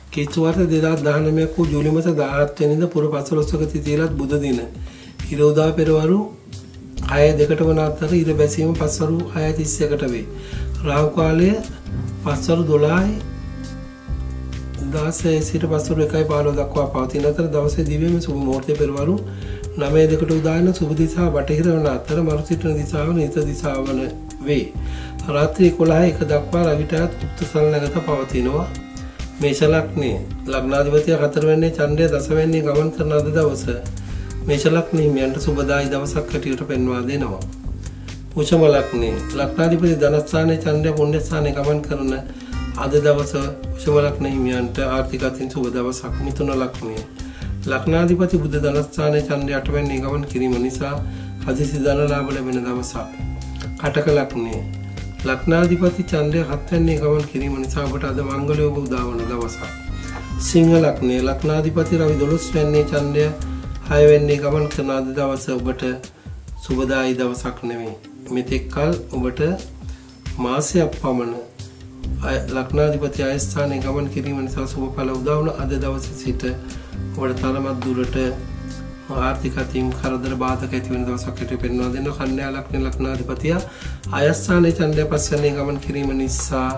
කිතු වර්ෂ 2019 වූ ජූලි මාස 17 වෙනිදා පුර 15ක තිථියලත් බුධ දින. ඉර උදා පෙරවරු 6:02ට වන අතර ඉර බැසීම පස්වරු 6:31ට වේ. රාහු කාලය පස්වරු 12:16 සිට පස්වරු 1:15 දක්වා පවතින අතර දවසේ දිව්‍යම සුබ මුහූර්තය පෙරවරු 9:02ට උදාන සුබ දිශාව බටහිර වන අතර මරු සිටින දිශාව නිත දිශාව වන වේ. රාත්‍රී 11:01 දක්වා රවිටත් උක්ත සලනගත පවතිනවා. මේෂ ලග්නය ලග්නාධිපතිය 4 වෙනි චන්ද්‍රය දසවැන්නේ ගමන් කරන අද දවස මේෂ ලග්න හිමියන්ට සුබදායි දවසක් හැටියට පෙන්වා දෙනවා. වෘෂභ ලග්නය ලග්නාධිපති ධනස්ථානයේ චන්ද්‍රය පුණ්‍ය ස්ථානයේ ගමන් කරන අද දවස වෘෂභ ලග්න හිමියන්ට ආර්ථික අතින් සුබ දවසක්. මිථුන ලග්නය ලග්නාධිපති බුධ ධනස්ථානයේ චන්ද්‍රය 8 වෙනි ගමන් කිරීම නිසා හදිසි ධන ලාභ ලැබෙන දවසක්. කටක ලග්නය ලග්නාධිපති චන්ද්‍රය 7 වෙනි ගමන් කිරීම නිසා ඔබට අද මංගල යෝග උදා වන දවසක්. සිංහ ලග්නය ලග්නාධිපති රවි 12 වෙනි චන්ද්‍රය 6 වෙනි ගමන් කරන අද දවස ඔබට සුබදායි දවසක් නෙමෙයි. මෙතෙක් කල ඔබට මාසයක් පමණ ලග්නාධිපති ආය ස්ථානයේ ගමන් කිරීම නිසා සුබ ඵල උදා වුණ අද දවසේ සිට ඔබට තරමක් දුරට ආර්ථික අතින් කරදර බාධක ඇති වෙන දවසක් හැටියට පෙන්වා දෙනවා. කන්‍යා ලග්න ලග්නාධිපතිය ආය ස්ථානයේ චන්ද්‍රය 5 වෙනි ගමන් කිරීම නිසා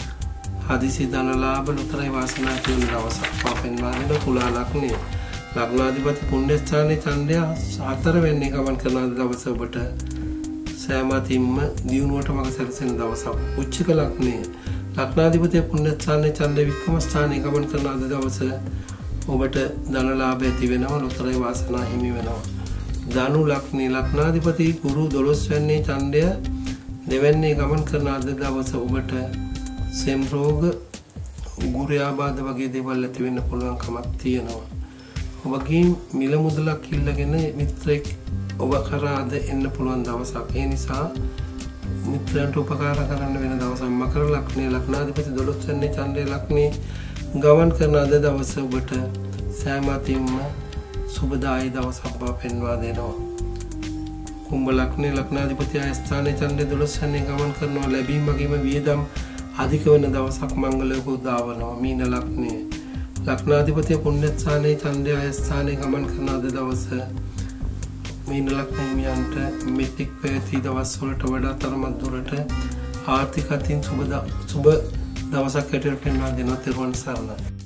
හදිසි ධන ලාභ ලොතරයි වාසනාව කියන දවසක් පෙන්වා දෙනවා. තුලා ලග්නය ලග්නාධිපති පුණ්‍ය ස්ථානයේ චන්ද්‍රය 4 වෙනි ගමන් කරන දවස ඔබට සෑම අතින්ම දියුණුවට මඟ සැලසෙන දවසක්. උච්චක ලග්නය ලග්නාධිපති පුණ්‍ය ස්ථානයේ චන්ද්‍රය වික්‍රම ස්ථානයේ ගමන් කරන අද දවස ඔබට ධන ලාභ ඇති වෙනවා. ලොතරයි වාසනාව හිමි වෙනවා. ධනු ලග්නේ ලග්නාධිපති ගුරු 12 වෙනි චන්ද්‍රය දෙවැන්නේ ගමන් කරන අද දවස ඔබට සෙම් රෝග උගුරයාබාධ වගේ දේවල් ඇති වෙන්න පුළුවන් කමක් තියෙනවා. ඔබගේ මිල මුදලක් ඉල්ලගෙන මිත්‍රෙක් ඔබ කරා අද එන්න පුළුවන් දවසක්. ඒ නිසා මිත්‍රයන්ට උපකාර කරන්න වෙන දවසක්. මකර ලග්නේ ලග්නාධිපති 12 වෙනි චන්ද්‍රය ලග්නේ ගමන් කරන අද දවස ඔබට සෑම අතින්ම සුබදායි දවසක් බව පෙන්වා දෙනවා. කුම්භ ලග්නේ ලග්නාධිපති ආය ස්ථානයේ චන්ද්‍රය 12 වෙනි ගමන් කරනවා. ලැබීම වගේම වියදම් අධික වෙන දවසක් මංගල යෝග උදා වෙනවා. මීන ලග්නේ ලග්නාධිපති පුණ්‍ය ස්ථානයේ චන්ද්‍රය ආය ස්ථානයේ ගමන් කරන අද දවස මීන ලග්න හිමියන්ට මෙතික් පැවති දවස් වලට වඩා තරමක් දුරට ආර්ථික අතින් සුබ දවසක් හැටියට පෙන්වා දෙනවා. තෙරුවන් සරණයි.